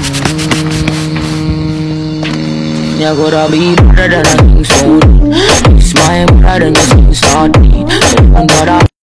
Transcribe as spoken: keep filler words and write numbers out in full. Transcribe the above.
You gotta be better than I think so. You smile better than you seem salty. But